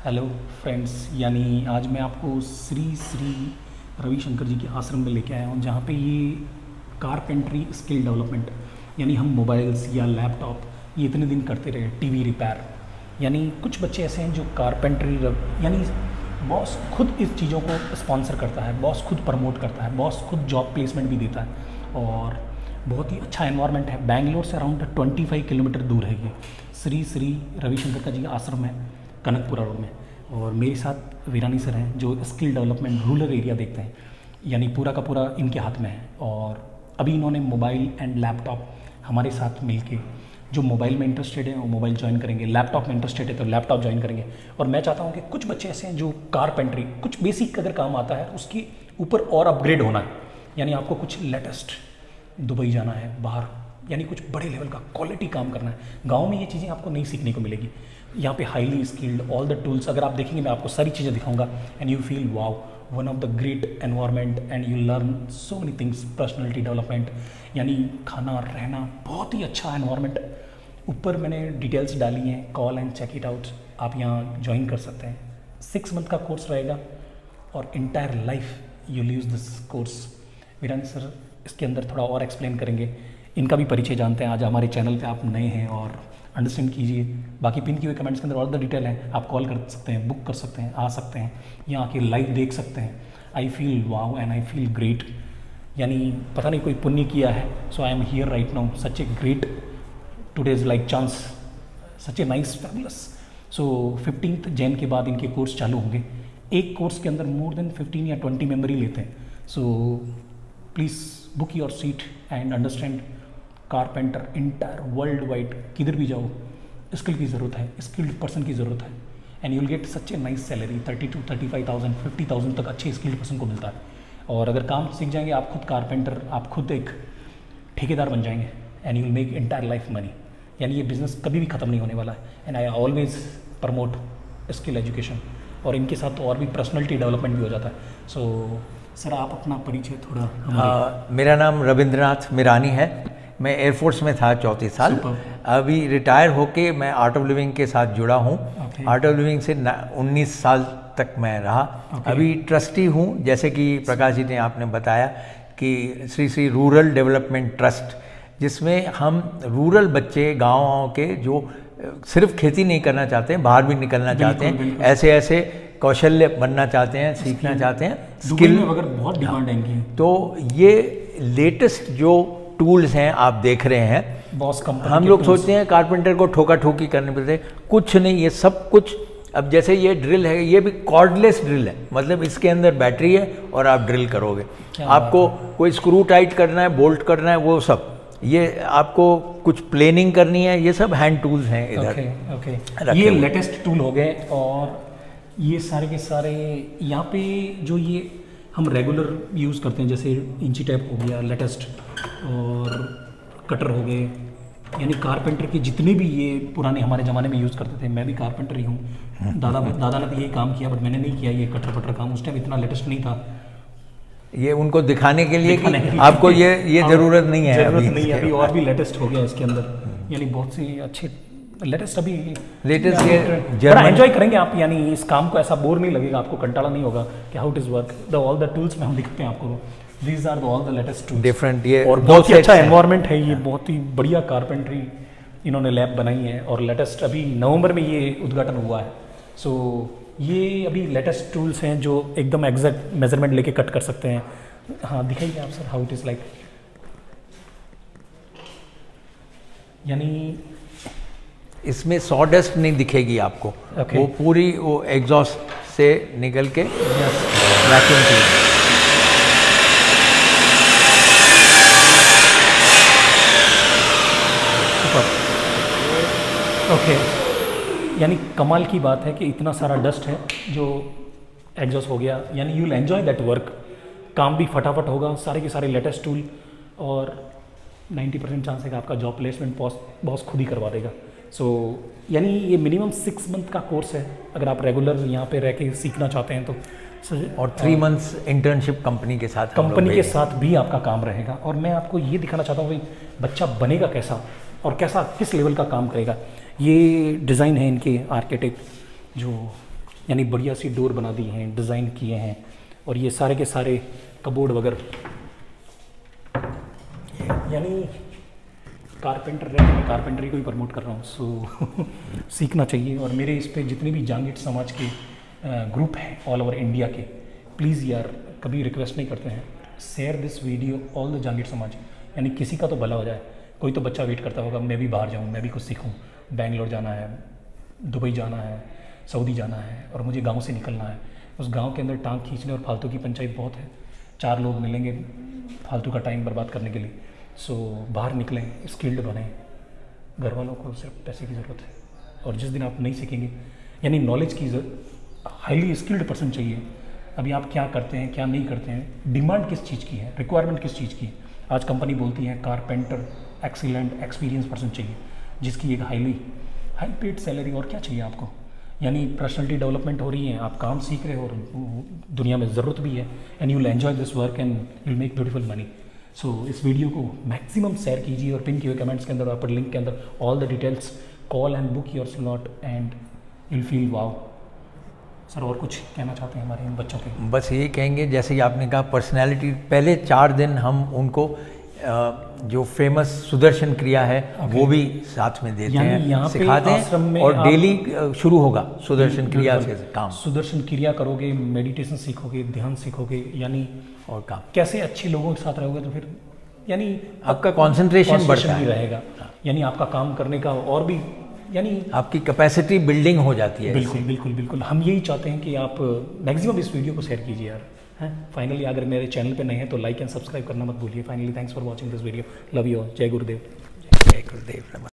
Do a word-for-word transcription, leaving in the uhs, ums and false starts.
Hello friends, यानी आज मैं आपको श्री श्री रविशंकर जी के आश्रम में लेके आया हूँ, जहाँ पे ये कारपेंट्री स्किल डेवलपमेंट, यानी हम मोबाइल्स या लैपटॉप ये इतने दिन करते रहे, टीवी रिपेयर, यानी कुछ बच्चे ऐसे हैं जो कारपेंट्री, यानी बॉस खुद इस चीज़ों को स्पॉन्सर करता है, बॉस खुद प्रमोट करता है, बॉस खुद जॉब प्लेसमेंट भी देता है और बहुत ही अच्छा एनवायरनमेंट है। बैंगलोर से अराउंड पच्चीस किलोमीटर दूर है ये श्री श्री रविशंकर का जी आश्रम है, कनकपुरा रोड में। और मेरे साथ वीरानी सर हैं जो स्किल डेवलपमेंट रूरल एरिया देखते हैं, यानी पूरा का पूरा इनके हाथ में है। और अभी इन्होंने मोबाइल एंड लैपटॉप हमारे साथ मिलके, जो मोबाइल में इंटरेस्टेड है वो मोबाइल ज्वाइन करेंगे, लैपटॉप में इंटरेस्टेड है तो लैपटॉप ज्वाइन करेंगे। और मैं चाहता हूँ कि कुछ बच्चे ऐसे हैं जो कारपेंट्री, कुछ बेसिक अगर काम आता है उसके ऊपर और अपग्रेड होना है, यानी आपको कुछ लेटेस्ट दुबई जाना है बाहर, यानी कुछ बड़े लेवल का क्वालिटी काम करना है। गांव में ये चीज़ें आपको नहीं सीखने को मिलेगी, यहाँ पे highly skilled all the tools अगर आप देखेंगे, मैं आपको सारी चीज़ें दिखाऊंगा and you feel wow, one of the great environment and you learn so many things, personality development, यानी खाना रहना, बहुत ही अच्छा एनवायरनमेंट। ऊपर मैंने डिटेल्स डाली हैं, call and check it out, आप यहाँ ज्वाइन कर सकते हैं। सिक्स मंथ का कोर्स रहेगा और entire life you use this course. Virani sir इसके अंदर थोड़ा और एक्सप्लेन करेंगे, इनका भी परिचय जानते हैं। आज हमारे चैनल पे आप नए हैं और अंडरस्टैंड कीजिए। बाकी पिन किए हुए कमेंट्स के अंदर और द डिटेल है, आप कॉल कर सकते हैं, बुक कर सकते हैं, आ सकते हैं, यहाँ आके लाइव देख सकते हैं। I feel wow and I feel great, यानी पता नहीं कोई पुण्य किया है, so I am here right now, such a great today's like chance, such a nice fabulous. So fifteenth Jain के बाद इनके कोर्स चालू होंगे। एक कोर्स के अंदर मोर देन फिफ्टीन या ट्वेंटी मेंबर ही लेते हैं। So please book your seat and understand carpenter entire world wide, किधर भी जाओ स्किल की ज़रूरत है, स्किल्ड पर्सन की ज़रूरत है and you will get such a nice salary, thirty two thirty five thousand fifty thousand तक अच्छे स्किल्ड पर्सन को मिलता है। और अगर काम सीख जाएंगे आप खुद कारपेंटर, आप खुद एक ठेकेदार बन जाएंगे and you will make entire life money, यानी ये बिज़नेस कभी भी ख़त्म नहीं होने वाला है। And I always promote skill education, और इनके साथ तो और भी पर्सनैलिटी डेवलपमेंट भी हो जाता है। सो so, सर आप अपना परिचय थोड़ा। आ, मेरा नाम रविंद्रनाथ मिरानी है, मैं एयरफोर्स में था चौंतीस साल। अभी रिटायर होके मैं आर्ट ऑफ लिविंग के साथ जुड़ा हूँ। आर्ट ऑफ लिविंग से उन्नीस साल तक मैं रहा। okay. अभी ट्रस्टी हूँ, जैसे कि प्रकाश जी ने आपने बताया कि Shri Shri rural development trust, जिसमें हम रूरल बच्चे गाँव के जो सिर्फ खेती नहीं करना चाहते हैं, बाहर भी निकलना चाहते हैं, ऐसे ऐसे कौशल्य बनना चाहते हैं, सीखना चाहते हैं, स्किल में अगर बहुत डिमांड है इनकी, तो ये लेटेस्ट जो टूल्स हैं आप देख रहे हैं। बॉस कंपनी, हम लोग सोचते हैं कारपेंटर को ठोका ठोकी करने पड़ते, कुछ नहीं, ये सब कुछ। अब जैसे ये ड्रिल है, ये भी कॉर्डलेस ड्रिल है, मतलब इसके अंदर बैटरी है और आप ड्रिल करोगे। आपको कोई स्क्रू टाइट करना है, बोल्ट करना है, वो सब, ये आपको कुछ प्लेनिंग करनी है, ये सब हैंड टूल्स हैं इधर। ओके ओके, ये लेटेस्ट टूल हो गए। और ये सारे के सारे यहाँ पे जो ये हम रेगुलर यूज़ करते हैं, जैसे इंची टेप हो गया लेटेस्ट, और कटर हो गए, यानी कारपेंटर के जितने भी ये पुराने हमारे ज़माने में यूज़ करते थे। मैं भी कारपेंटर ही हूँ, दादा दादा ने तो यही काम किया, बट मैंने नहीं किया ये कटर पटर काम, उस टाइम इतना लेटेस्ट नहीं था। ये उनको दिखाने के लिए दिखाने कि आपको ये ये ज़रूरत नहीं है, ज़रूरत नहीं है अभी, और भी लेटेस्ट हो गया इसके अंदर, यानी बहुत सी अच्छे लेटेस्ट अभी लेटेस्ट ये बड़ा एंजॉय करेंगे आप, यानी इस काम को ऐसा बोर नहीं लगेगा आपको, कंटाला नहीं होगा कि how it is work. The all the tools में हम दिखते हैं आपको, these are the all the latest tools, different. ये और बहुत ही अच्छा एनवायरनमेंट है, ये बहुत ही बढ़िया कारपेंट्री इन्होंने लैब बनाई है, और लेटेस्ट अभी नवंबर में ये उद्घाटन हुआ है। सो so, ये अभी लेटेस्ट टूल्स हैं जो एकदम एग्जैक्ट मेजरमेंट लेके कट कर सकते हैं। हाँ दिखाइए आप sir, how it is like, यानी इसमें सॉडस्ट नहीं दिखेगी आपको। okay. वो पूरी वो एग्जॉस्ट से निकल के वैक्यूम की। ओके, यानी कमाल की बात है कि इतना सारा डस्ट है जो एग्जॉस्ट हो गया, यानी you will enjoy that work, काम भी फटाफट होगा, सारे के सारे लेटेस्ट टूल, और नाइन्टी परसेंट चांस है कि आपका जॉब प्लेसमेंट बॉस बॉस खुद ही करवा देगा। सो so, यानी ये मिनिमम सिक्स मंथ का कोर्स है, अगर आप रेगुलर यहाँ पे रह के सीखना चाहते हैं तो। और थ्री मंथ्स इंटर्नशिप कंपनी के साथ, कंपनी के साथ भी आपका काम रहेगा। और मैं आपको ये दिखाना चाहता हूँ भाई बच्चा बनेगा कैसा और कैसा किस लेवल का काम करेगा। ये डिज़ाइन है इनके आर्किटेक्ट जो यानी बढ़िया सी डोर बना दी हैं, डिज़ाइन किए हैं, और ये सारे के सारे कबोर्ड वगैरह, यानी कारपेंटर रह के मैं कारपेंटरी को भी प्रमोट कर रहा हूँ। सो सीखना चाहिए। और मेरे इस पे जितने भी जांगीट समाज के ग्रुप हैं ऑल ओवर इंडिया के, प्लीज़ यार कभी रिक्वेस्ट नहीं करते हैं, share this video all the Jangid समाज, यानी किसी का तो भला हो जाए। कोई तो बच्चा वेट करता होगा मैं भी बाहर जाऊँ, मैं भी कुछ सीखूँ, बेंगलोर जाना है, दुबई जाना है, सऊदी जाना है, और मुझे गाँव से निकलना है। उस गाँव के अंदर टांग खींचने और फालतू की पंचायत बहुत है, चार लोग मिलेंगे फालतू का टाइम बर्बाद करने के लिए। सो so, बाहर निकलें, स्किल्ड बने। घर वालों को सिर्फ पैसे की ज़रूरत है, और जिस दिन आप नहीं सीखेंगे, यानी नॉलेज की हाईली स्किल्ड पर्सन चाहिए। अभी आप क्या करते हैं क्या नहीं करते हैं, डिमांड किस चीज़ की है, रिक्वायरमेंट किस चीज़ की है। आज कंपनी बोलती है कारपेंटर एक्सीलेंट एक्सपीरियंस पर्सन चाहिए, जिसकी एक हाईली हाई पेड सैलरी, और क्या चाहिए आपको। यानी पर्सनैलिटी डेवलपमेंट हो रही है, आप काम सीख रहे हो और दुनिया में ज़रूरत भी है, and you will enjoy this work and you will make beautiful money. So so, इस वीडियो को मैक्सिमम शेयर कीजिए और पिन किए कमेंट्स के अंदर और लिंक के अंदर all the details, call and book your slot and you will feel wow. Sir और कुछ कहना चाहते हैं हमारे इन बच्चों के? बस यही कहेंगे, जैसे कि आपने कहा पर्सनैलिटी, पहले चार दिन हम उनको जो फेमस सुदर्शन क्रिया है okay. वो भी साथ में देते हैं, सिखाते हैं, और डेली शुरू होगा सुदर्शन क्रिया से काम। सुदर्शन क्रिया करोगे, मेडिटेशन सीखोगे, ध्यान सीखोगे, यानी और काम कैसे अच्छे लोगों के साथ रहोगे तो फिर यानी आपका कंसंट्रेशन बढ़ता भी रहेगा, यानी आपका काम करने का और भी, यानी आपकी कैपेसिटी बिल्डिंग हो जाती है। बिल्कुल बिल्कुल बिल्कुल। हम यही चाहते हैं कि आप मैक्सिमम इस वीडियो को शेयर कीजिए यार। हैं फाइनली, अगर मेरे चैनल पे नए हैं तो लाइक एंड सब्सक्राइब करना मत भूलिए। Finally thanks for watching this video, love you all, जय गुरुदेव। जय गुरुदेव।